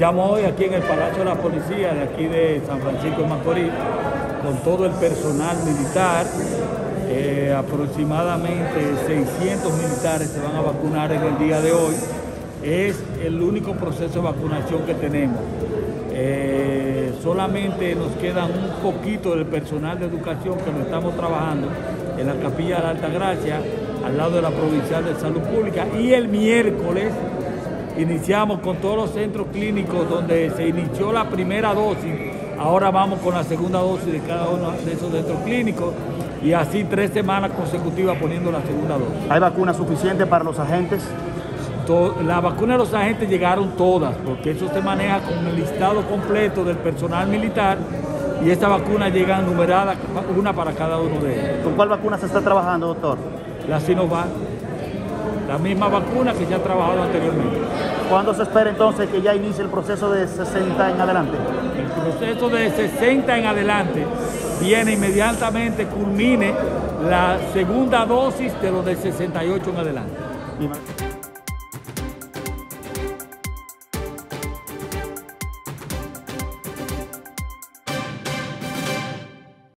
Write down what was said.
Iniciamos hoy aquí en el Palacio de la Policía de aquí de San Francisco de Macorís con todo el personal militar. Aproximadamente 600 militares se van a vacunar en el día de hoy. Es el único proceso de vacunación que tenemos. Solamente nos queda un poquito del personal de educación que lo estamos trabajando en la Capilla de la Altagracia, al lado de la Provincial de Salud Pública, y el miércoles iniciamos con todos los centros clínicos donde se inició la primera dosis. Ahora vamos con la segunda dosis de cada uno de esos centros clínicos y así 3 semanas consecutivas poniendo la segunda dosis. ¿Hay vacunas suficientes para los agentes? Las vacunas de los agentes llegaron todas, porque eso se maneja con el listado completo del personal militar y estas vacunas llegan numeradas, una para cada uno de ellos. ¿Con cuál vacuna se está trabajando, doctor? La Sinovac, la misma vacuna que ya ha trabajado anteriormente. ¿Cuándo se espera entonces que ya inicie el proceso de 60 en adelante? El proceso de 60 en adelante viene inmediatamente, culmine la segunda dosis de los de 68 en adelante.